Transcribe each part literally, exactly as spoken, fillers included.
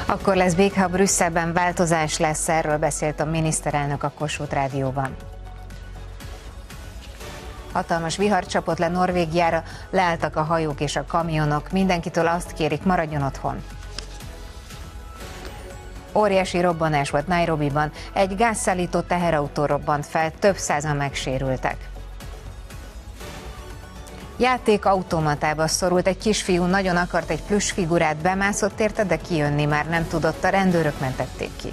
Akkor lesz béke, ha Brüsszelben változás lesz, erről beszélt a miniszterelnök a Kossuth Rádióban. Hatalmas vihar csapott le Norvégiára, leálltak a hajók és a kamionok, mindenkitől azt kérik, maradjon otthon. Óriási robbanás volt Nairobiban, egy gázszállító teherautó robbant fel, több százan megsérültek. Játékautomatába szorult egy kisfiú, nagyon akart egy plüss figurát, bemászott érte, de kijönni már nem tudott, a rendőrök mentették ki.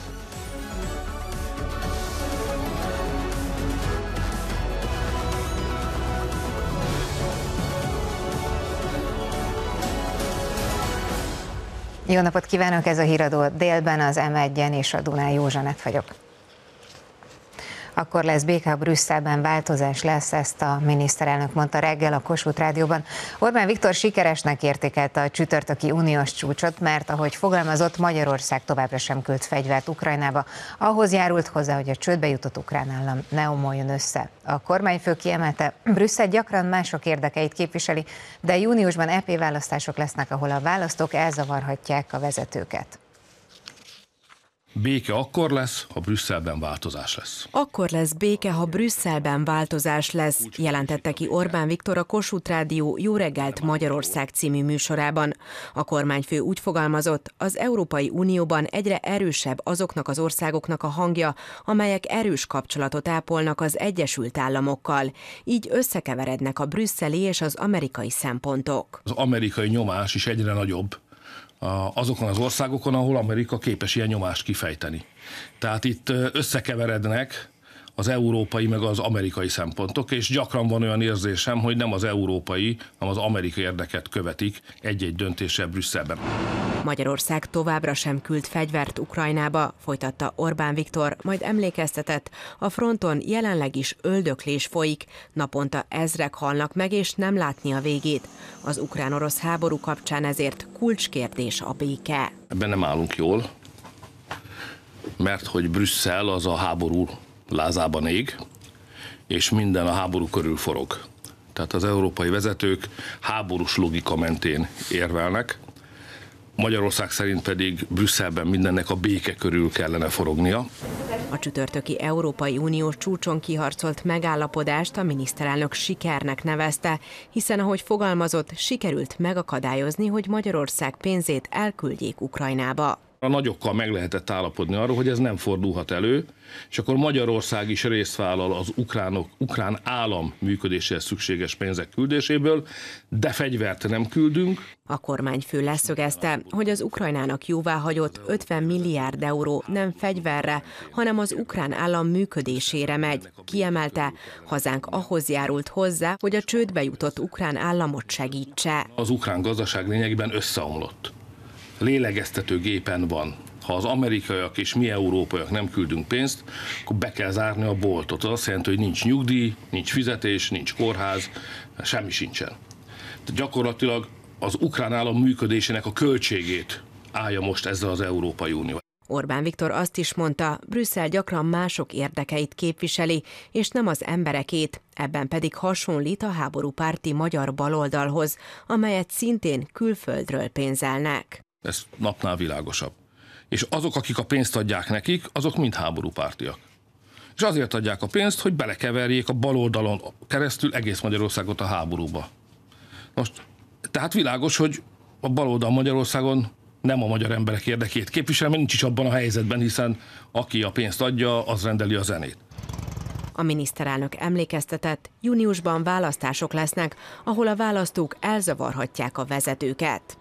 Jó napot kívánok, ez a híradó délben az em egyen és a Dunán, Józsanett vagyok. Akkor lesz béke, ha Brüsszelben változás lesz, ezt a miniszterelnök mondta reggel a Kossuth Rádióban. Orbán Viktor sikeresnek értékelte a csütörtöki uniós csúcsot, mert ahogy fogalmazott, Magyarország továbbra sem küld fegyvert Ukrajnába. Ahhoz járult hozzá, hogy a csődbe jutott ukrán állam ne omoljon össze. A kormányfő kiemelte, Brüsszel gyakran mások érdekeit képviseli, de júniusban é pé választások lesznek, ahol a választók elzavarhatják a vezetőket. Béke akkor lesz, ha Brüsszelben változás lesz. Akkor lesz béke, ha Brüsszelben változás lesz, jelentette ki Orbán Viktor a Kossuth Rádió Jó reggelt Magyarország című műsorában. A kormányfő úgy fogalmazott, az Európai Unióban egyre erősebb azoknak az országoknak a hangja, amelyek erős kapcsolatot ápolnak az Egyesült Államokkal. Így összekeverednek a brüsszeli és az amerikai szempontok. Az amerikai nyomás is egyre nagyobb azokon az országokon, ahol Amerika képes ilyen nyomást kifejteni. Tehát itt összekeverednek az európai meg az amerikai szempontok, és gyakran van olyan érzésem, hogy nem az európai, hanem az amerikai érdeket követik egy-egy döntéssel Brüsszelben. Magyarország továbbra sem küld fegyvert Ukrajnába, folytatta Orbán Viktor, majd emlékeztetett, a fronton jelenleg is öldöklés folyik, naponta ezrek halnak meg, és nem látni a végét. Az ukrán-orosz háború kapcsán ezért kulcskérdés a béke. Ebben nem állunk jól, mert hogy Brüsszel az a háború lázában ég, és minden a háború körül forog. Tehát az európai vezetők háborús logika mentén érvelnek, Magyarország szerint pedig Brüsszelben mindennek a béke körül kellene forognia. A csütörtöki Európai Uniós csúcson kiharcolt megállapodást a miniszterelnök sikernek nevezte, hiszen ahogy fogalmazott, sikerült megakadályozni, hogy Magyarország pénzét elküldjék Ukrajnába. A nagyokkal meg lehetett állapodni arról, hogy ez nem fordulhat elő, és akkor Magyarország is részt vállal az ukránok, ukrán állam működéséhez szükséges pénzek küldéséből, de fegyvert nem küldünk. A kormányfő leszögezte, hogy az Ukrajnának jóváhagyott ötven milliárd euró nem fegyverre, hanem az ukrán állam működésére megy. Kiemelte, hazánk ahhoz járult hozzá, hogy a csődbe jutott ukrán államot segítse. Az ukrán gazdaság lényegében összeomlott. Lélegeztető gépen van. Ha az amerikaiak és mi európaiak nem küldünk pénzt, akkor be kell zárni a boltot. Az azt jelenti, hogy nincs nyugdíj, nincs fizetés, nincs kórház, semmi sincsen. Tehát gyakorlatilag az ukrán állam működésének a költségét állja most ezzel az Európai Unió. Orbán Viktor azt is mondta, Brüsszel gyakran mások érdekeit képviseli, és nem az emberekét, ebben pedig hasonlít a háborúpárti magyar baloldalhoz, amelyet szintén külföldről pénzelnek. Ez napnál világosabb. És azok, akik a pénzt adják nekik, azok mind háborúpártiak. És azért adják a pénzt, hogy belekeverjék a baloldalon keresztül egész Magyarországot a háborúba. Most, tehát világos, hogy a baloldal Magyarországon nem a magyar emberek érdekét képvisel, mert nincs is abban a helyzetben, hiszen aki a pénzt adja, az rendeli a zenét. A miniszterelnök emlékeztetett, júniusban választások lesznek, ahol a választók elzavarhatják a vezetőket.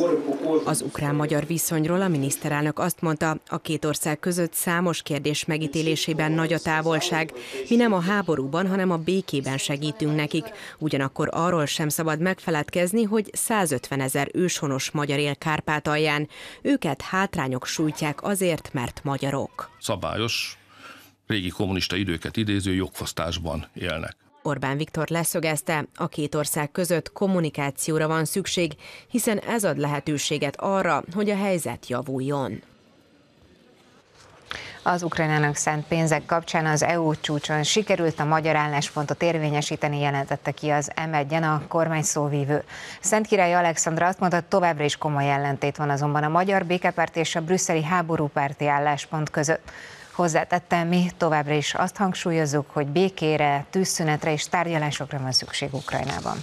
Az ukrán-magyar viszonyról a miniszterelnök azt mondta, a két ország között számos kérdés megítélésében nagy a távolság. Mi nem a háborúban, hanem a békében segítünk nekik. Ugyanakkor arról sem szabad megfeledkezni, hogy százötven ezer őshonos magyar él Kárpátalján. Őket hátrányok sújtják azért, mert magyarok. Szabályos, régi kommunista időket idéző jogfosztásban élnek. Orbán Viktor leszögezte, a két ország között kommunikációra van szükség, hiszen ez ad lehetőséget arra, hogy a helyzet javuljon. Az Ukrajnának szánt pénzek kapcsán az é u csúcson sikerült a magyar álláspontot érvényesíteni, jelentette ki az em egyen a kormány szóvívő. Szentkirály Alexandra azt mondta, továbbra is komoly ellentét van azonban a magyar békepárt és a brüsszeli háborúpárti álláspont között. Hozzátette, mi továbbra is azt hangsúlyozzuk, hogy békére, tűzszünetre és tárgyalásokra van szükség Ukrajnában.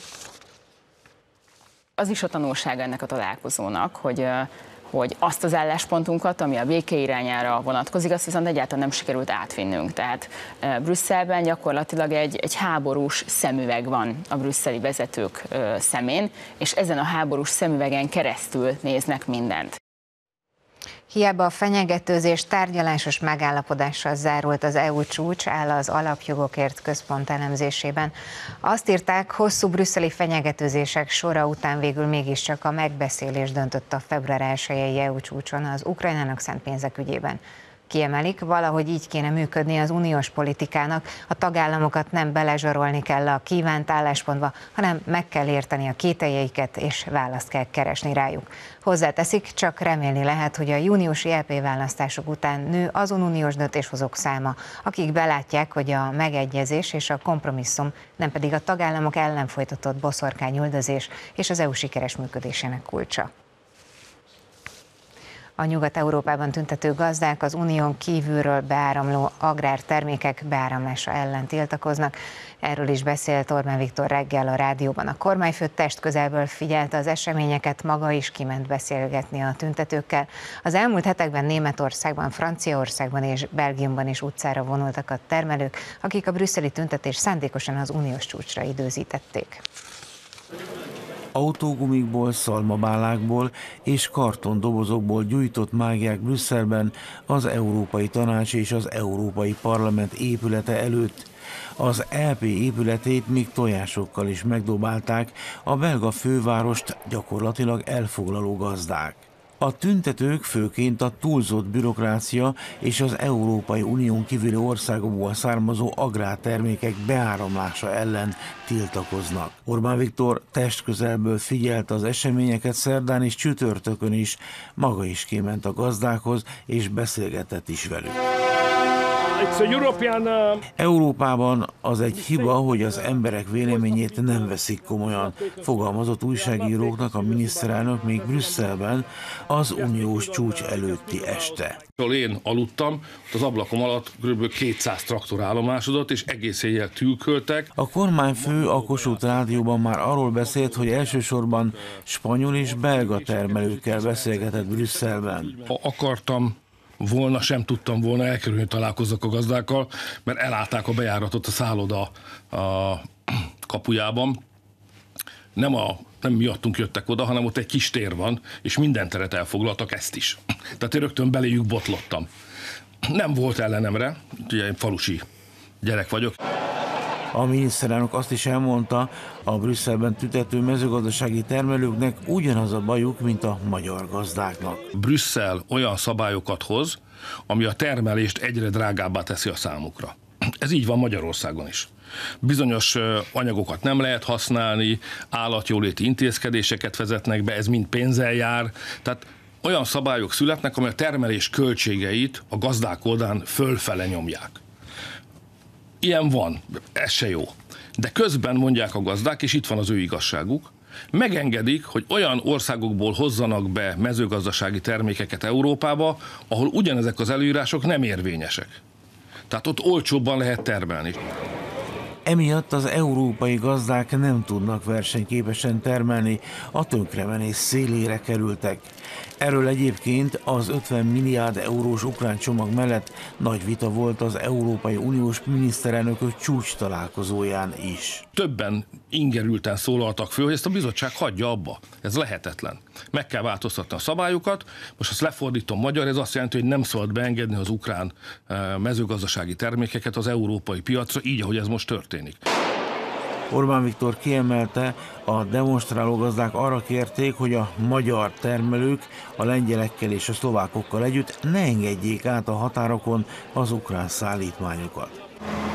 Az is a tanulsága ennek a találkozónak, hogy hogy azt az álláspontunkat, ami a béke irányára vonatkozik, azt viszont egyáltalán nem sikerült átvinnünk. Tehát Brüsszelben gyakorlatilag egy, egy háborús szemüveg van a brüsszeli vezetők szemén, és ezen a háborús szemüvegen keresztül néznek mindent. Hiába a fenyegetőzés tárgyalásos megállapodással zárult az é u csúcs, áll az Alapjogokért Központ elemzésében. Azt írták, hosszú brüsszeli fenyegetőzések sora után végül mégiscsak a megbeszélés döntött a február elsejei é u csúcson az Ukrajnának szánt pénzek ügyében. Kiemelik, valahogy így kéne működni az uniós politikának, a tagállamokat nem belezsarolni kell a kívánt álláspontba, hanem meg kell érteni a kételjeiket, és választ kell keresni rájuk. Hozzáteszik, csak remélni lehet, hogy a júniusi é pé választások után nő azon uniós döntéshozók száma, akik belátják, hogy a megegyezés és a kompromisszum, nem pedig a tagállamok ellen folytatott boszorkányüldözés és az é u sikeres működésének kulcsa. A Nyugat-Európában tüntető gazdák az unión kívülről beáramló agrártermékek beáramlása ellen tiltakoznak. Erről is beszélt Orbán Viktor reggel a rádióban. A kormányfő testközelből figyelte az eseményeket, maga is kiment beszélgetni a tüntetőkkel. Az elmúlt hetekben Németországban, Franciaországban és Belgiumban is utcára vonultak a termelők, akik a brüsszeli tüntetést szándékosan az uniós csúcsra időzítették. Autógumikból, szalmabálákból és kartondobozokból gyújtott mágják Brüsszelben az Európai Tanács és az Európai Parlament épülete előtt. Az é pé épületét még tojásokkal is megdobálták a belga fővárost gyakorlatilag elfoglaló gazdák. A tüntetők főként a túlzott bürokrácia és az Európai Unión kívüli országokból származó agrártermékek beáramlása ellen tiltakoznak. Orbán Viktor testközelből figyelte az eseményeket szerdán és csütörtökön is, maga is kiment a gazdákhoz és beszélgetett is velük. Európában az egy hiba, hogy az emberek véleményét nem veszik komolyan, fogalmazott újságíróknak a miniszterelnök még Brüsszelben az uniós csúcs előtti este. Én aludtam, az ablakom alatt kb. kétszáz traktor állomásodott, és egész éjjel tűköltek. A kormányfő a Kossuth Rádióban már arról beszélt, hogy elsősorban spanyol és belga termelőkkel beszélgetett Brüsszelben. Ha akartam volna, sem tudtam volna elkerülni, hogy találkozzak a gazdákkal, mert elállták a bejáratot a szálloda a kapujában. Nem, a, nem miattunk jöttek oda, hanem ott egy kis tér van, és minden teret elfoglaltak, ezt is. Tehát én rögtön beléjük botlottam. Nem volt ellenemre, ugye én falusi gyerek vagyok. A miniszterelnök azt is elmondta, a Brüsszelben tüntető mezőgazdasági termelőknek ugyanaz a bajuk, mint a magyar gazdáknak. Brüsszel olyan szabályokat hoz, ami a termelést egyre drágábbá teszi a számukra. Ez így van Magyarországon is. Bizonyos anyagokat nem lehet használni, állatjóléti intézkedéseket vezetnek be, ez mind pénzzel jár. Tehát olyan szabályok születnek, amely a termelés költségeit a gazdák oldalán fölfele nyomják. Ilyen van, ez se jó. De közben mondják a gazdák, és itt van az ő igazságuk, megengedik, hogy olyan országokból hozzanak be mezőgazdasági termékeket Európába, ahol ugyanezek az előírások nem érvényesek. Tehát ott olcsóbban lehet termelni. Emiatt az európai gazdák nem tudnak versenyképesen termelni, a tönkremenés szélére kerültek. Erről egyébként az ötven milliárd eurós ukrán csomag mellett nagy vita volt az Európai Uniós miniszterelnökök csúcs találkozóján is. Többen ingerülten szólaltak föl, hogy ezt a bizottság hagyja abba. Ez lehetetlen. Meg kell változtatni a szabályokat. Most azt lefordítom magyar, ez azt jelenti, hogy nem szabad beengedni az ukrán mezőgazdasági termékeket az európai piacra, így, ahogy ez most történik. Orbán Viktor kiemelte, a demonstráló gazdák arra kérték, hogy a magyar termelők a lengyelekkel és a szlovákokkal együtt ne engedjék át a határokon az ukrán szállítmányokat.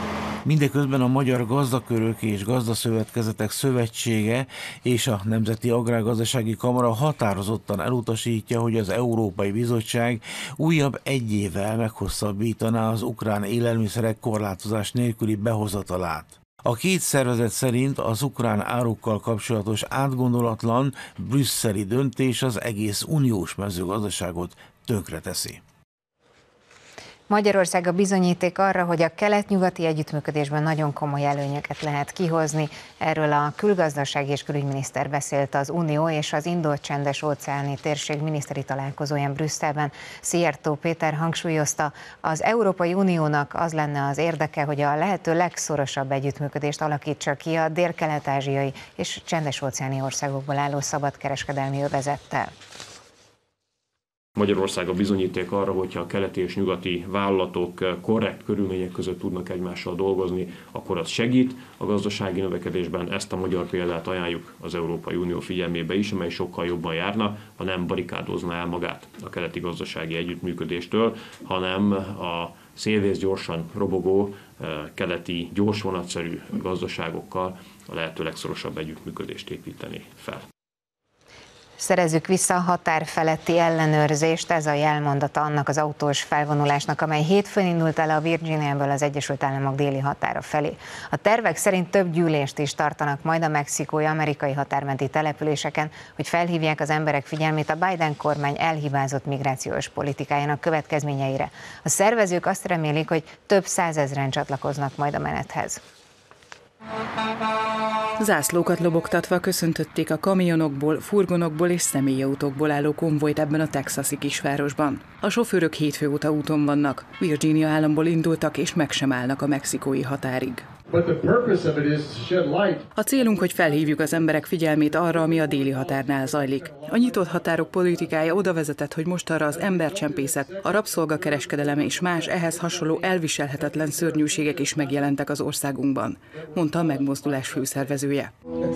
Mindeközben a Magyar Gazdakörök és Gazdaszövetkezetek Szövetsége és a Nemzeti Agrárgazdasági Kamara határozottan elutasítja, hogy az Európai Bizottság újabb egy évvel meghosszabbítaná az ukrán élelmiszerek korlátozás nélküli behozatalát. A két szervezet szerint az ukrán árukkal kapcsolatos átgondolatlan brüsszeli döntés az egész uniós mezőgazdaságot tönkreteszi. Magyarország a bizonyíték arra, hogy a kelet-nyugati együttműködésben nagyon komoly előnyöket lehet kihozni. Erről a külgazdasági és külügyminiszter beszélt az Unió és az Indo-csendes óceáni térség miniszteri találkozóján Brüsszelben. Szijjártó Péter hangsúlyozta, az Európai Uniónak az lenne az érdeke, hogy a lehető legszorosabb együttműködést alakítsa ki a dél-kelet-ázsiai és csendes-óceáni országokból álló szabadkereskedelmi övezettel. Magyarország a bizonyíték arra, hogyha a keleti és nyugati vállalatok korrekt körülmények között tudnak egymással dolgozni, akkor az segít a gazdasági növekedésben. Ezt a magyar példát ajánljuk az Európai Unió figyelmébe is, amely sokkal jobban járna, ha nem barikádozná el magát a keleti gazdasági együttműködéstől, hanem a szélvész gyorsan robogó, keleti gyorsvonatszerű gazdaságokkal a lehető legszorosabb együttműködést építeni fel. Szerezzük vissza a határ feletti ellenőrzést, ez a jelmondata annak az autós felvonulásnak, amely hétfőn indult el a Virginiából az Egyesült Államok déli határa felé. A tervek szerint több gyűlést is tartanak majd a mexikói-amerikai határmenti településeken, hogy felhívják az emberek figyelmét a Biden kormány elhibázott migrációs politikájának következményeire. A szervezők azt remélik, hogy több százezren csatlakoznak majd a menethez. Zászlókat lobogtatva köszöntötték a kamionokból, furgonokból és személyautókból álló konvojt ebben a texasi kisvárosban. A sofőrök hétfő óta úton vannak, Virginia államból indultak és meg sem állnak a mexikói határig. A célunk, hogy felhívjuk az emberek figyelmét arra, ami a déli határnál zajlik. A nyitott határok politikája oda vezetett, hogy mostanra az embercsempészet, a rabszolgakereskedelem és más ehhez hasonló elviselhetetlen szörnyűségek is megjelentek az országunkban, mondta a megmozdulás főszervezője.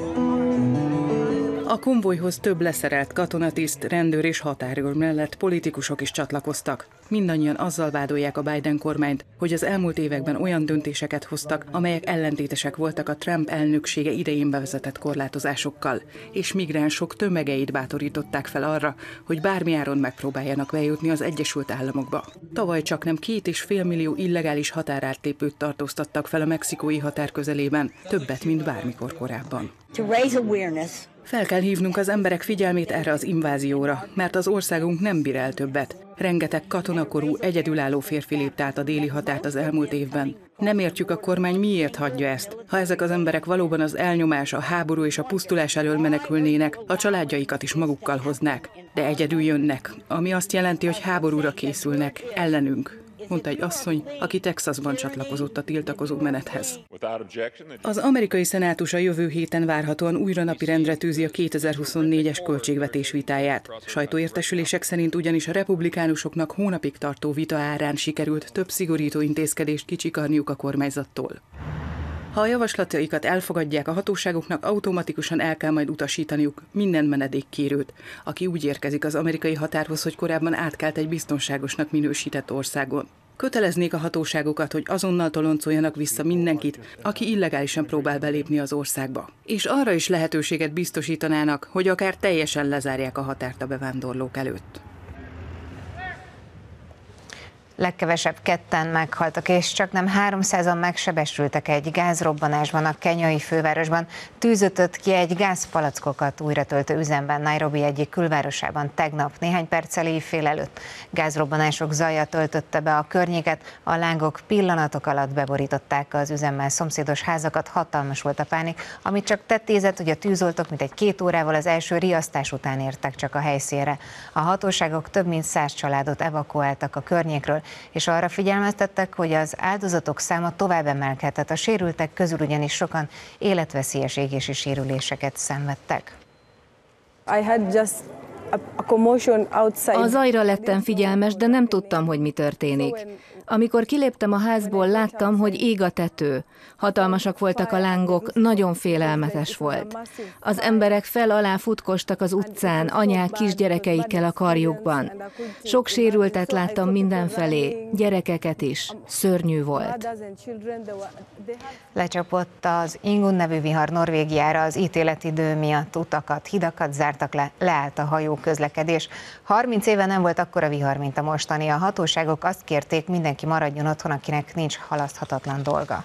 A konvojhoz több leszerelt katonatiszt, rendőr és határőr mellett politikusok is csatlakoztak. Mindannyian azzal vádolják a Biden kormányt, hogy az elmúlt években olyan döntéseket hoztak, amelyek ellentétesek voltak a Trump elnöksége idején bevezetett korlátozásokkal, és migránsok tömegeit bátorították fel arra, hogy bármiáron megpróbáljanak bejutni az Egyesült Államokba. Tavaly csaknem két és fél millió illegális határátlépőt tartóztattak fel a mexikói határ közelében, többet, mint bármikor korábban. Fel kell hívnunk az emberek figyelmét erre az invázióra, mert az országunk nem bír el többet. Rengeteg katonakorú, egyedülálló férfi lépte át a déli határt az elmúlt évben. Nem értjük, a kormány miért hagyja ezt. Ha ezek az emberek valóban az elnyomás, a háború és a pusztulás elől menekülnének, a családjaikat is magukkal hoznák. De egyedül jönnek, ami azt jelenti, hogy háborúra készülnek, ellenünk, mondta egy asszony, aki Texasban csatlakozott a tiltakozó menethez. Az amerikai szenátus a jövő héten várhatóan újra napirendre tűzi a kétezer-huszonnégyes költségvetés vitáját. Sajtóértesülések szerint ugyanis a republikánusoknak hónapig tartó vita árán sikerült több szigorító intézkedést kicsikarniuk a kormányzattól. Ha a javaslataikat elfogadják, a hatóságoknak automatikusan el kell majd utasítaniuk minden menedékkérőt, aki úgy érkezik az amerikai határhoz, hogy korábban átkelt egy biztonságosnak minősített országon. Köteleznék a hatóságokat, hogy azonnal toloncoljanak vissza mindenkit, aki illegálisan próbál belépni az országba. És arra is lehetőséget biztosítanának, hogy akár teljesen lezárják a határt a bevándorlók előtt. Legkevesebb ketten meghaltak, és csaknem háromszázan megsebesültek egy gázrobbanásban a kenyai fővárosban. Tűz ütött ki egy gázpalackokat újratöltő üzemben Nairobi egyik külvárosában tegnap, néhány perccel éjfél előtt. Gázrobbanások zaja töltötte be a környéket, a lángok pillanatok alatt beborították az üzemmel szomszédos házakat, hatalmas volt a pánik, amit csak tettézett, hogy a tűzoltók mintegy két órával az első riasztás után értek csak a helyszínre. A hatóságok több mint száz családot evakuáltak a környékről, és arra figyelmeztettek, hogy az áldozatok száma tovább emelkedhet. A sérültek közül ugyanis sokan életveszélyes égési sérüléseket szenvedtek. A zajra lettem figyelmes, de nem tudtam, hogy mi történik. Amikor kiléptem a házból, láttam, hogy ég a tető. Hatalmasak voltak a lángok, nagyon félelmetes volt. Az emberek fel-alá futkostak az utcán, anyák kisgyerekeikkel a karjukban. Sok sérültet láttam mindenfelé, gyerekeket is. Szörnyű volt. Lecsapott az Ingun nevű vihar Norvégiára, az ítéletidő miatt utakat, hidakat zártak le, leállt a hajó közlekedés. harminc éve nem volt akkora vihar, mint a mostani. A hatóságok azt kérték, mindenki maradjon otthon, akinek nincs halaszthatatlan dolga.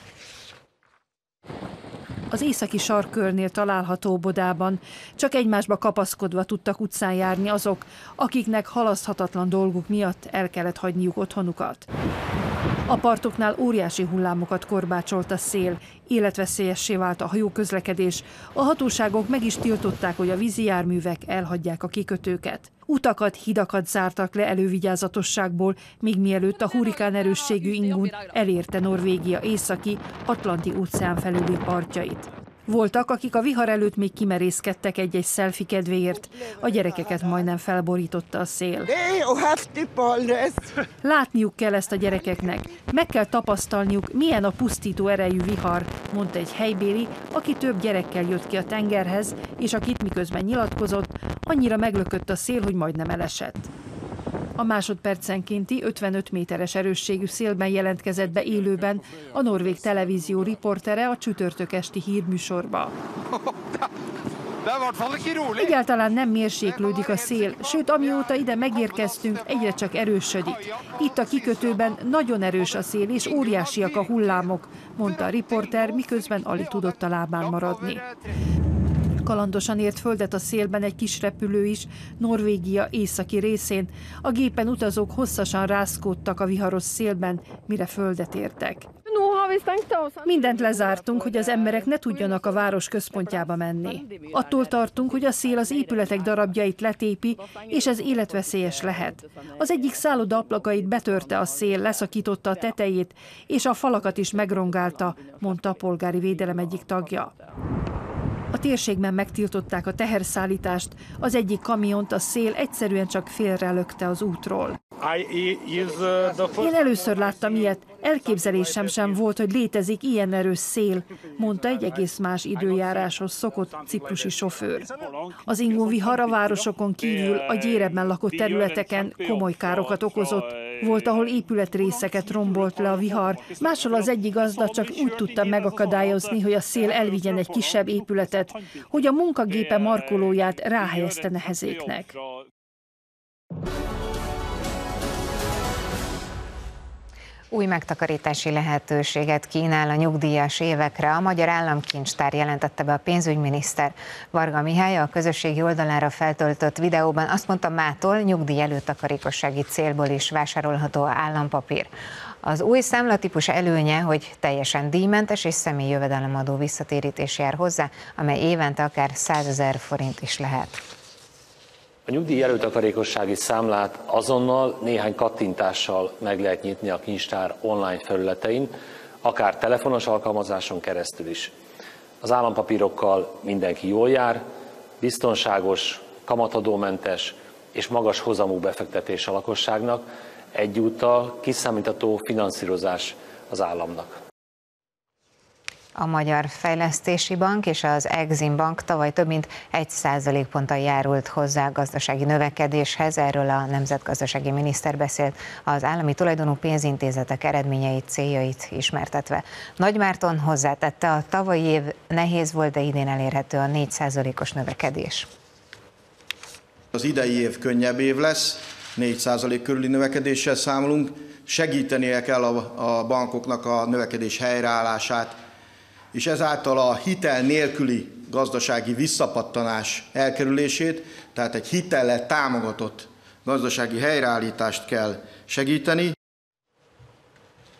Az északi sarkkörnél található Bodában csak egymásba kapaszkodva tudtak utcán járni azok, akiknek halaszthatatlan dolguk miatt el kellett hagyniuk otthonukat. A partoknál óriási hullámokat korbácsolt a szél, életveszélyessé vált a hajóközlekedés, a hatóságok meg is tiltották, hogy a vízi járművek elhagyják a kikötőket. Utakat, hidakat zártak le elővigyázatosságból, még mielőtt a hurrikán erősségű Ingun elérte Norvégia északi, Atlanti óceán felüli partjait. Voltak, akik a vihar előtt még kimerészkedtek egy-egy selfie kedvéért, a gyerekeket majdnem felborította a szél. Látniuk kell ezt a gyerekeknek, meg kell tapasztalniuk, milyen a pusztító erejű vihar, mondta egy helybéli, aki több gyerekkel jött ki a tengerhez, és akit miközben nyilatkozott, annyira meglökött a szél, hogy majdnem elesett. A másodpercenkénti ötvenöt méteres erősségű szélben jelentkezett be élőben a norvég televízió riportere a csütörtök esti hírműsorba. Egyáltalán nem mérséklődik a szél, sőt, amióta ide megérkeztünk, egyre csak erősödik. Itt a kikötőben nagyon erős a szél, és óriásiak a hullámok, mondta a riporter, miközben alig tudott a lábán maradni. Kalandosan ért földet a szélben egy kis repülő is, Norvégia északi részén. A gépen utazók hosszasan rázkódtak a viharos szélben, mire földet értek. Mindent lezártunk, hogy az emberek ne tudjanak a város központjába menni. Attól tartunk, hogy a szél az épületek darabjait letépi, és ez életveszélyes lehet. Az egyik szálloda ablakait betörte a szél, leszakította a tetejét, és a falakat is megrongálta, mondta a polgári védelem egyik tagja. A térségben megtiltották a teherszállítást, az egyik kamiont a szél egyszerűen csak félrelökte az útról. Én először láttam ilyet, elképzelésem sem volt, hogy létezik ilyen erős szél, mondta egy egész más időjáráshoz szokott ciprusi sofőr. Az Ingun vihar a városokon kívül a gyérebben lakott területeken komoly károkat okozott. Volt, ahol épületrészeket rombolt le a vihar, máshol az egyik gazda csak úgy tudta megakadályozni, hogy a szél elvigyen egy kisebb épületet, hogy a munkagépe markolóját ráhelyezte nehezéknek. Új megtakarítási lehetőséget kínál a nyugdíjas évekre. A Magyar Államkincstár jelentette be a pénzügyminiszter. Varga Mihály a közösségi oldalára feltöltött videóban azt mondta, mától nyugdíj előtakarékossági célból is vásárolható állampapír. Az új számlatípus előnye, hogy teljesen díjmentes és személyi jövedelemadó visszatérítés jár hozzá, amely évente akár százezer forint is lehet. A nyugdíj előtakarékossági számlát azonnal néhány kattintással meg lehet nyitni a kincstár online felületein, akár telefonos alkalmazáson keresztül is. Az állampapírokkal mindenki jól jár, biztonságos, kamatadómentes és magas hozamú befektetés a lakosságnak, egyúttal kiszámítható finanszírozás az államnak. A Magyar Fejlesztési Bank és az Exim Bank tavaly több mint egy százalékponttal járult hozzá a gazdasági növekedéshez, erről a nemzetgazdasági miniszter beszélt az állami tulajdonú pénzintézetek eredményeit, céljait ismertetve. Nagy Márton hozzátette, a tavalyi év nehéz volt, de idén elérhető a négy százalékos növekedés. Az idei év könnyebb év lesz, négy százalék körüli növekedéssel számolunk, segítenie kell a, a bankoknak a növekedés helyreállását, és ezáltal a hitel nélküli gazdasági visszapattanás elkerülését, tehát egy hitellel támogatott gazdasági helyreállítást kell segíteni.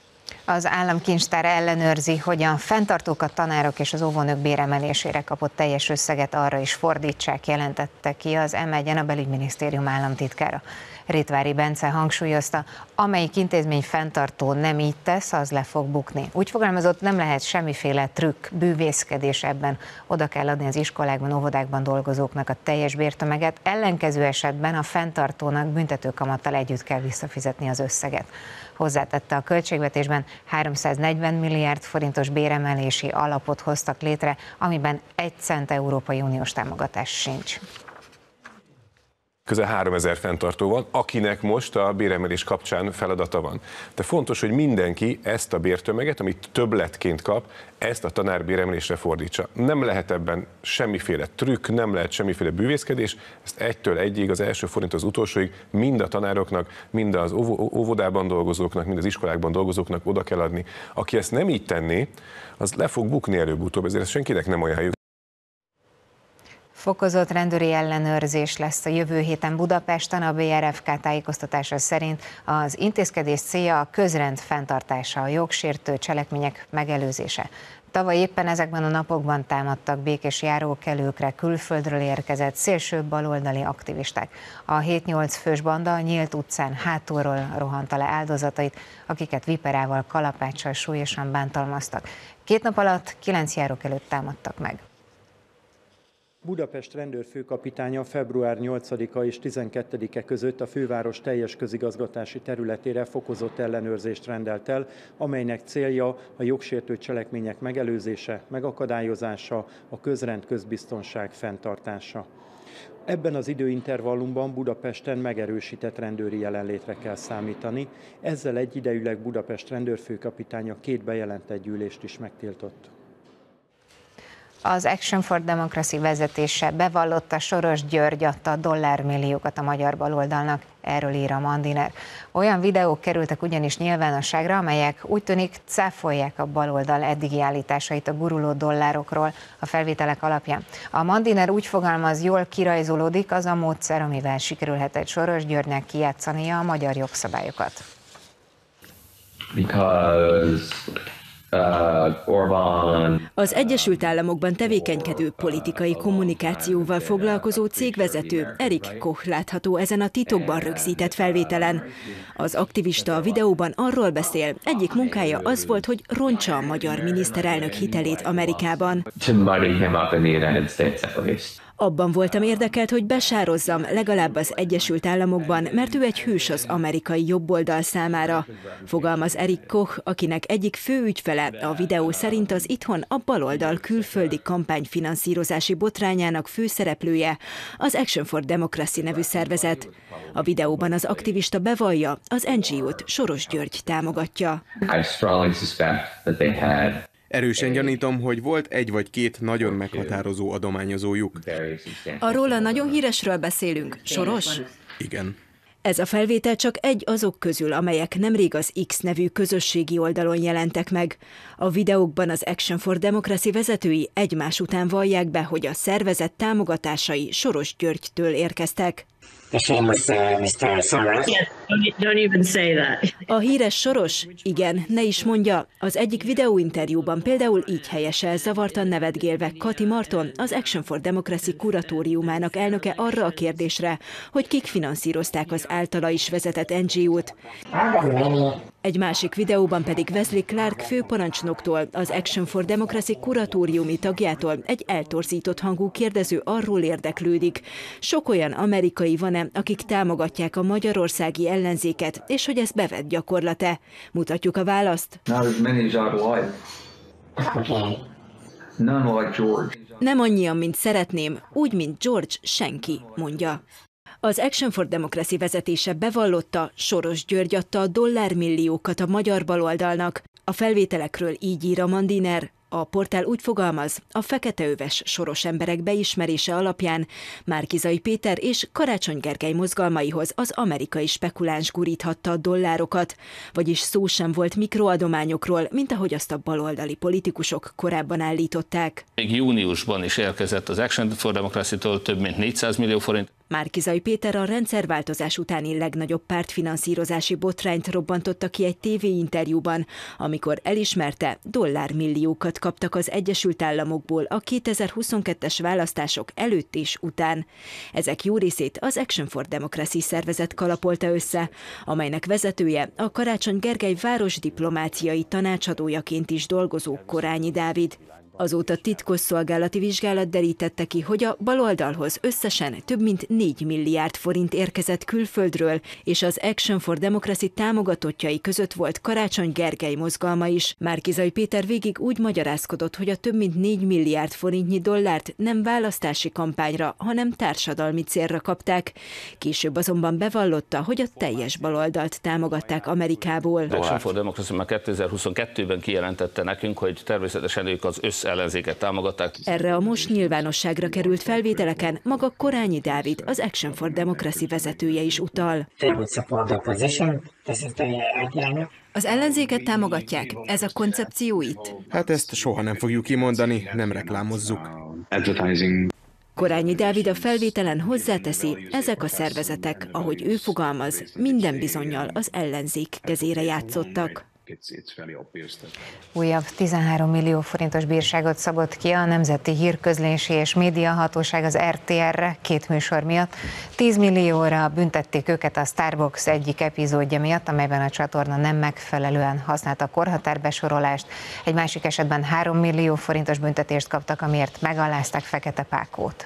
Az államkincstár ellenőrzi, hogyan fenntartók, a tanárok és az óvónők béremelésére kapott teljes összeget arra is fordítsák, jelentette ki az em egyen a belügyminisztérium államtitkára. Rétvári Bence hangsúlyozta, amelyik intézmény fenntartó nem így tesz, az le fog bukni. Úgy fogalmazott, nem lehet semmiféle trükk, bűvészkedés ebben. Oda kell adni az iskolákban, óvodákban dolgozóknak a teljes bértömeget, ellenkező esetben a fenntartónak büntetőkamattal együtt kell visszafizetni az összeget. Hozzátette, a költségvetésben háromszáznegyven milliárd forintos béremelési alapot hoztak létre, amiben egy cent Európai Uniós támogatás sincs. Közel háromezer fenntartó van, akinek most a béremelés kapcsán feladata van. De fontos, hogy mindenki ezt a bértömeget, amit többletként kap, ezt a tanár béremelésre fordítsa. Nem lehet ebben semmiféle trükk, nem lehet semmiféle bűvészkedés, ezt egytől egyig, az első forint az utolsóig mind a tanároknak, mind az óvodában dolgozóknak, mind az iskolákban dolgozóknak oda kell adni. Aki ezt nem így tenné, az le fog bukni előbb-utóbb, ezért ezt senkinek nem ajánljuk. Fokozott rendőri ellenőrzés lesz a jövő héten Budapesten. A bé er ef ká tájékoztatása szerint az intézkedés célja a közrend fenntartása, a jogsértő cselekmények megelőzése. Tavaly éppen ezekben a napokban támadtak békés járókelőkre külföldről érkezett szélső baloldali aktivisták. A hét-nyolc fős banda a Nyílt utcán hátulról rohanta le áldozatait, akiket viperával, kalapáccsal súlyosan bántalmaztak. Két nap alatt kilenc járókelőt támadtak meg. Budapest rendőrfőkapitánya február nyolcadika és tizenkettedike között a főváros teljes közigazgatási területére fokozott ellenőrzést rendelt el, amelynek célja a jogsértő cselekmények megelőzése, megakadályozása, a közrend közbiztonság fenntartása. Ebben az időintervallumban Budapesten megerősített rendőri jelenlétre kell számítani, ezzel egyidejűleg Budapest rendőrfőkapitánya két bejelentett gyűlést is megtiltott. Az Action for Democracy vezetése bevallotta, Soros György adta a dollármilliókat a magyar baloldalnak, erről ír a Mandiner. Olyan videók kerültek ugyanis nyilvánosságra, amelyek úgy tűnik cáfolják a baloldal eddigi állításait a guruló dollárokról a felvételek alapján. A Mandiner úgy fogalmaz, jól kirajzolódik az a módszer, amivel sikerülhetett Soros Györgynek kijátszania a magyar jogszabályokat. Because... Uh, Orbán. Az Egyesült Államokban tevékenykedő politikai kommunikációval foglalkozó cégvezető Erik Koch látható ezen a titokban rögzített felvételen. Az aktivista a videóban arról beszél, egyik munkája az volt, hogy rontsa a magyar miniszterelnök hitelét Amerikában. Abban voltam érdekelt, hogy besározzam legalább az Egyesült Államokban, mert ő egy hős az amerikai jobboldal számára. Fogalmaz Erik Koch, akinek egyik fő ügyfele a videó szerint az itthon a baloldal külföldi kampányfinanszírozási botrányának főszereplője, az Action for Democracy nevű szervezet. A videóban az aktivista bevallja, az en gé ó-t Soros György támogatja. I strongly suspect that they had Erősen gyanítom, hogy volt egy vagy két nagyon meghatározó adományozójuk. Arról a nagyon híresről beszélünk, Soros? Igen. Ez a felvétel csak egy azok közül, amelyek nemrég az X nevű közösségi oldalon jelentek meg. A videókban az Action for Democracy vezetői egymás után vallják be, hogy a szervezet támogatásai Soros Györgytől érkeztek. A híres Soros? Igen, ne is mondja. Az egyik videóinterjúban például így helyesel, zavartan nevetgélve Kati Marton, az Action for Democracy kuratóriumának elnöke arra a kérdésre, hogy kik finanszírozták az általa is vezetett en gé ó-t. Egy másik videóban pedig Wesley Clark főparancsnoktól, az Action for Democracy kuratóriumi tagjától egy eltorzított hangú kérdező arról érdeklődik. Sok olyan amerikai van-e, akik támogatják a magyarországi ellenzéket, és hogy ez bevett gyakorlat-e? Mutatjuk a választ. Nem annyian, mint szeretném, úgy, mint George, senki, mondja. Az Action for Democracy vezetése bevallotta, Soros György adta a dollármilliókat a magyar baloldalnak. A felvételekről így ír a Mandiner. A portál úgy fogalmaz, a feketeöves Soros emberek beismerése alapján Márki-Zay Péter és Karácsony Gergely mozgalmaihoz az amerikai spekuláns guríthatta a dollárokat, vagyis szó sem volt mikroadományokról, mint ahogy azt a baloldali politikusok korábban állították. Még júniusban is érkezett az Action for Democracy-től több mint négyszáz millió forint. Márki-Zay Péter a rendszerváltozás utáni legnagyobb pártfinanszírozási botrányt robbantotta ki egy tévéinterjúban, amikor elismerte, dollármilliókat kaptak az Egyesült Államokból a kétezer-huszonkettes választások előtt és után. Ezek jó részét az Action for Democracy szervezet kalapolta össze, amelynek vezetője a Karácsony Gergely városdiplomáciai tanácsadójaként is dolgozó Korányi Dávid. Azóta titkosszolgálati vizsgálat derítette ki, hogy a baloldalhoz összesen több mint négy milliárd forint érkezett külföldről, és az Action for Democracy támogatottjai között volt Karácsony Gergely mozgalma is. Márki-Zay Péter végig úgy magyarázkodott, hogy a több mint négy milliárd forintnyi dollárt nem választási kampányra, hanem társadalmi célra kapták. Később azonban bevallotta, hogy a teljes baloldalt támogatták Amerikából. Action for Democracy már kétezer-huszonkettőben kijelentette nekünk, hogy természetesen ők az össz ellenzéket támogatták. Erre a most nyilvánosságra került felvételeken maga Korányi Dávid, az Action for Democracy vezetője is utal. Az ellenzéket támogatják? Ez a koncepció itt? Hát ezt soha nem fogjuk kimondani, nem reklámozzuk. Korányi Dávid a felvételen hozzáteszi, ezek a szervezetek, ahogy ő fogalmaz, minden bizonnyal az ellenzék kezére játszottak. Újabb tizenhárom millió forintos bírságot szabott ki a Nemzeti Hírközlési és Médiahatóság az er té er-re két műsor miatt. tíz millióra büntették őket a Starbucks egyik epizódja miatt, amelyben a csatorna nem megfelelően használta a korhatárbesorolást. Egy másik esetben három millió forintos büntetést kaptak, amiért megalázták Fekete Pákót.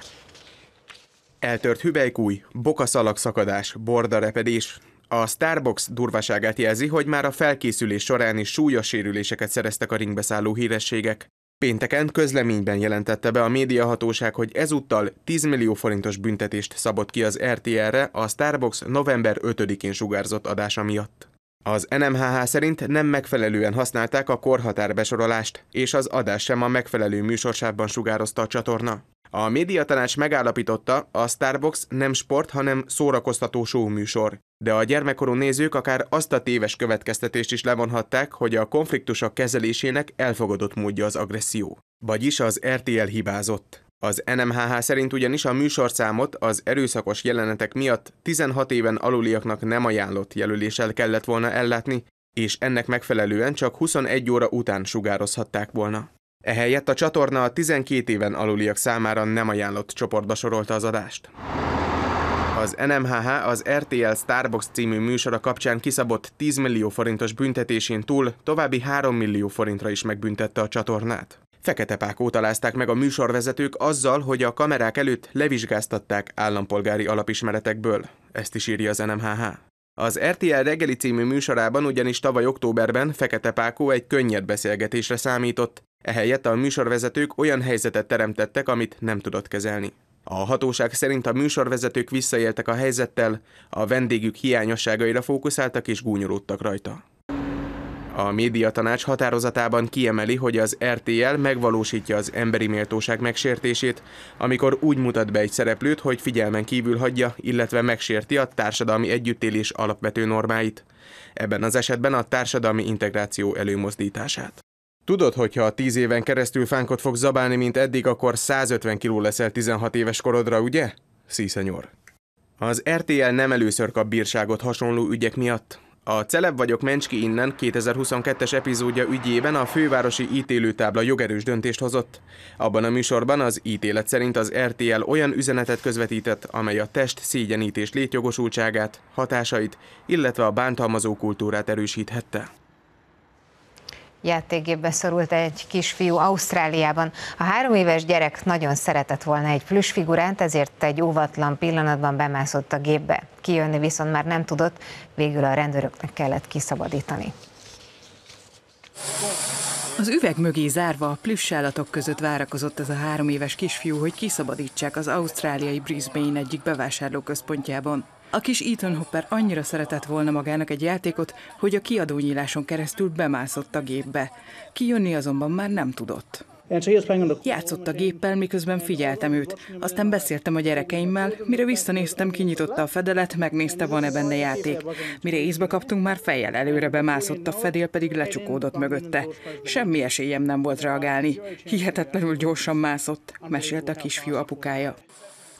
Eltört hüvelykúj, bokaszalagszakadás, bordarepedés. A Starbucks durvaságát jelzi, hogy már a felkészülés során is súlyos sérüléseket szereztek a ringbe szálló hírességek. Pénteken közleményben jelentette be a médiahatóság, hogy ezúttal tíz millió forintos büntetést szabott ki az er té er-re a Starbucks november ötödikén sugárzott adása miatt. Az en em há há szerint nem megfelelően használták a korhatárbesorolást, és az adás sem a megfelelő műsorsávban sugározta a csatorna. A médiatanács megállapította, a Starbucks nem sport, hanem szórakoztató show műsor. De a gyermekkorú nézők akár azt a téves következtetést is levonhatták, hogy a konfliktusok kezelésének elfogadott módja az agresszió. Vagyis az er té el hibázott. Az en em há há szerint ugyanis a műsorszámot az erőszakos jelenetek miatt tizenhat éven aluliaknak nem ajánlott jelöléssel kellett volna ellátni, és ennek megfelelően csak huszonegy óra után sugározhatták volna. Ehelyett a csatorna a tizenkét éven aluliak számára nem ajánlott csoportba sorolta az adást. Az en em há há az er té el Starbucks című műsora kapcsán kiszabott tíz millió forintos büntetésén túl további három millió forintra is megbüntette a csatornát. Fekete Pákót alázták meg a műsorvezetők azzal, hogy a kamerák előtt levizsgáztatták állampolgári alapismeretekből. Ezt is írja az en em há há. Az er té el reggeli című műsorában ugyanis tavaly októberben Fekete Pákó egy könnyed beszélgetésre számított, ehelyett a műsorvezetők olyan helyzetet teremtettek, amit nem tudott kezelni. A hatóság szerint a műsorvezetők visszaéltek a helyzettel, a vendégük hiányosságaira fókuszáltak és gúnyolódtak rajta. A médiatanács határozatában kiemeli, hogy az er té el megvalósítja az emberi méltóság megsértését, amikor úgy mutat be egy szereplőt, hogy figyelmen kívül hagyja, illetve megsérti a társadalmi együttélés alapvető normáit. Ebben az esetben a társadalmi integráció előmozdítását. Tudod, hogy ha tíz éven keresztül fánkot fogsz zabálni, mint eddig, akkor százötven kiló leszel tizenhat éves korodra, ugye? Sí, szenyor. Az er té el nem először kap bírságot hasonló ügyek miatt. A Celeb vagyok, mencs ki innen kétezer-huszonkettes epizódja ügyében a fővárosi ítélőtábla jogerős döntést hozott. Abban a műsorban az ítélet szerint az er té el olyan üzenetet közvetített, amely a test szégyenítés létjogosultságát, hatásait, illetve a bántalmazó kultúrát erősíthette. Játékgépbe szorult egy kisfiú Ausztráliában. A három éves gyerek nagyon szeretett volna egy plüssfigurát, ezért egy óvatlan pillanatban bemászott a gépbe. Kijönni viszont már nem tudott, végül a rendőröknek kellett kiszabadítani. Az üveg mögé zárva a plüssállatok között várakozott ez a három éves kisfiú, hogy kiszabadítsák az ausztráliai Brisbane egyik bevásárlóközpontjában. A kis Ethan Hopper annyira szeretett volna magának egy játékot, hogy a kiadónyíláson keresztül bemászott a gépbe. Kijönni azonban már nem tudott. Játszott a géppel, miközben figyeltem őt. Aztán beszéltem a gyerekeimmel, mire visszanéztem, kinyitotta a fedelet, megnézte, van-e benne játék. Mire észbe kaptunk, már fejjel előre bemászott, a fedél pedig lecsukódott mögötte. Semmi esélyem nem volt reagálni. Hihetetlenül gyorsan mászott, mesélte a kisfiú apukája.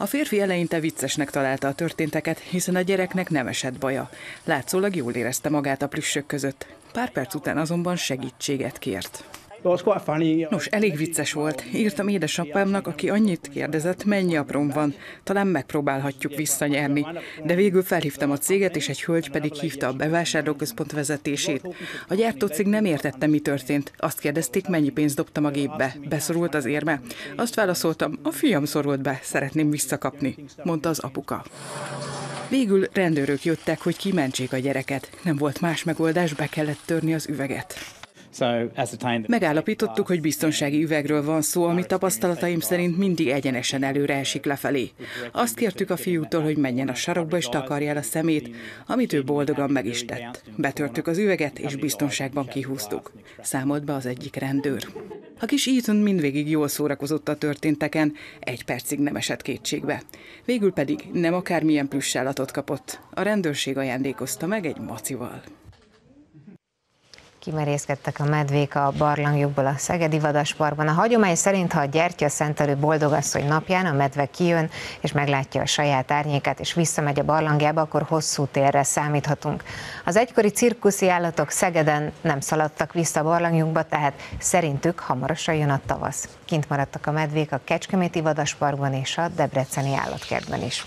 A férfi eleinte viccesnek találta a történteket, hiszen a gyereknek nem esett baja. Látszólag jól érezte magát a plüssök között. Pár perc után azonban segítséget kért. Nos, elég vicces volt. Írtam édesapámnak, aki annyit kérdezett, mennyi aprom van. Talán megpróbálhatjuk visszanyerni. De végül felhívtam a céget, és egy hölgy pedig hívta a bevásárlóközpont vezetését. A gyártócég nem értette, mi történt. Azt kérdezték, mennyi pénzt dobtam a gépbe. Beszorult az érme. Azt válaszoltam, a fiam szorult be, szeretném visszakapni, mondta az apuka. Végül rendőrök jöttek, hogy kimentsék a gyereket. Nem volt más megoldás, be kellett törni az üveget. Megállapítottuk, hogy biztonsági üvegről van szó, ami tapasztalataim szerint mindig egyenesen előre esik lefelé. Azt kértük a fiútól, hogy menjen a sarokba és takarja el a szemét, amit ő boldogan meg is tett. Betörtük az üveget és biztonságban kihúztuk, számolt be az egyik rendőr. A kis Ethan mindvégig jól szórakozott a történteken, egy percig nem esett kétségbe. Végül pedig nem akármilyen plüssállatot kapott. A rendőrség ajándékozta meg egy macival. Kimerészkedtek a medvék a barlangjukból a Szegedi Vadasparkban. A hagyomány szerint, ha a gyertya szentelő boldogasszony napján a medve kijön, és meglátja a saját árnyékát, és visszamegy a barlangjába, akkor hosszú térre számíthatunk. Az egykori cirkuszi állatok Szegeden nem szaladtak vissza a barlangjukba, tehát szerintük hamarosan jön a tavasz. Kint maradtak a medvék a Kecskeméti Vadasparkban és a Debreceni Állatkertben is.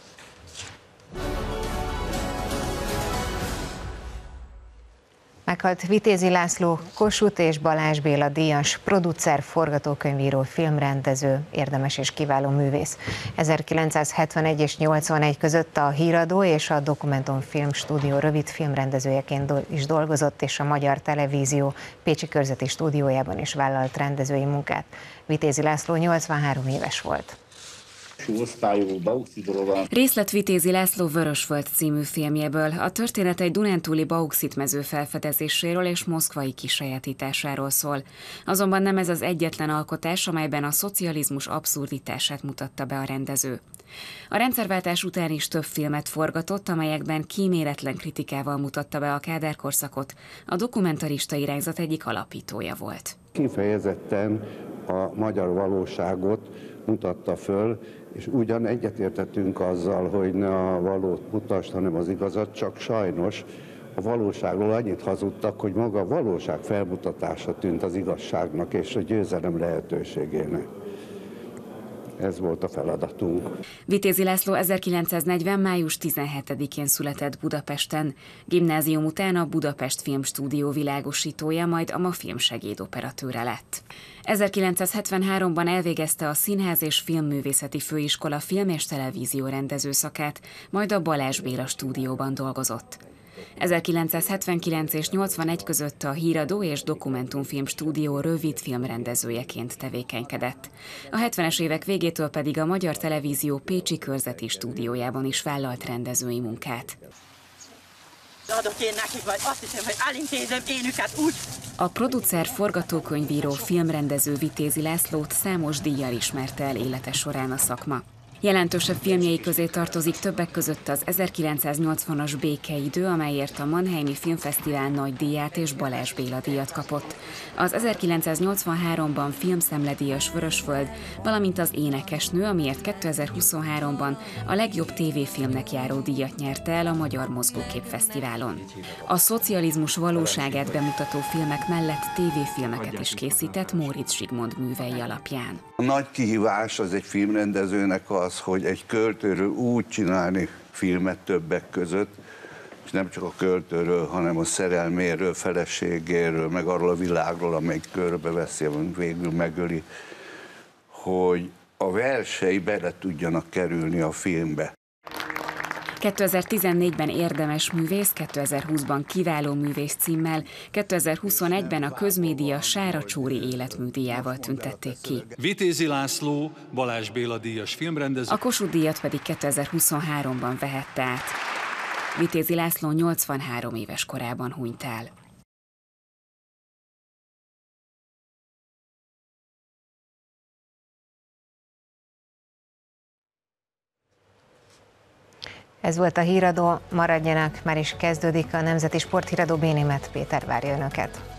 Meghalt Vitézi László, Kossuth és Balázs Béla díjas, producer, forgatókönyvíró, filmrendező, érdemes és kiváló művész. ezerkilencszázhetvenegy és nyolcvanegy között a Híradó és a Dokumentumfilm Stúdió rövid filmrendezőjeként is dolgozott, és a Magyar Televízió Pécsi körzeti stúdiójában is vállalt rendezői munkát. Vitézi László nyolcvanhárom éves volt. Részlet Vitézi László Vörösföld című filmjéből. A történet egy dunántúli bauxitmező felfedezéséről és moszkvai kisajátításáról szól. Azonban nem ez az egyetlen alkotás, amelyben a szocializmus abszurditását mutatta be a rendező. A rendszerváltás után is több filmet forgatott, amelyekben kíméletlen kritikával mutatta be a Kádár korszakot. A dokumentarista irányzat egyik alapítója volt. Kifejezetten a magyar valóságot mutatta föl, és ugyan egyetértettünk azzal, hogy ne a valót mutasd, hanem az igazat, csak sajnos a valóságról annyit hazudtak, hogy maga a valóság felmutatása tűnt az igazságnak és a győzelem lehetőségének. Ez volt a feladatunk. Vitézi László ezerkilencszáznegyven. május tizenhetedikén született Budapesten. Gimnázium után a Budapest Filmstúdió világosítója, majd a MA film segédoperatőre lett. ezerkilencszázhetvenháromban elvégezte a Színház és Filmművészeti Főiskola film- és televízió rendezőszakát, majd a Balázs Béla stúdióban dolgozott. ezerkilencszázhetvenkilenc és nyolcvanegy között a Híradó és Dokumentumfilm Stúdió rövid filmrendezőjeként tevékenykedett. A hetvenes évek végétől pedig a Magyar Televízió Pécsi körzeti stúdiójában is vállalt rendezői munkát. Adok én nekik, vagy azt hiszem, hogy elintézem én őket úgy. A producer, forgatókönyvíró, filmrendező Vitézi Lászlót számos díjjal ismerte el élete során a szakma. Jelentősebb filmjei közé tartozik többek között az ezerkilencszáznyolcvanas Békeidő, amelyért a Mannheimi Filmfesztivál nagy díját és Balázs Béla díjat kapott. Az ezerkilencszáznyolcvanháromban filmszemledíjas Vörösföld, valamint az Énekesnő, amiért kétezer-huszonháromban a legjobb tévéfilmnek járó díjat nyerte el a Magyar Mozgókép-fesztiválon. A szocializmus valóságát bemutató filmek mellett tévéfilmeket is készített Móricz Zsigmond művei alapján. A nagy kihívás az egy filmrendezőnek az, hogy egy költőről úgy csinálni filmet többek között, és nem csak a költőről, hanem a szerelméről, feleségéről, meg arról a világról, amelyik körbeveszi, amit végül megöli, hogy a versei bele tudjanak kerülni a filmbe. kétezer-tizennégyben érdemes művész, kétezer-húszban kiváló művész címmel, kétezer-huszonegyben a közmédia Sára Csóri életműdíjával tüntették ki. Vitézi László, Balázs Béla díjas filmrendező. A Kossuth díjat pedig kétezer-huszonháromban vehette át. Vitézi László nyolcvanhárom éves korában hunyt el. Ez volt a Híradó, maradjanak, már is kezdődik a Nemzeti Sporthíradó, Bénémet Péter várja önöket.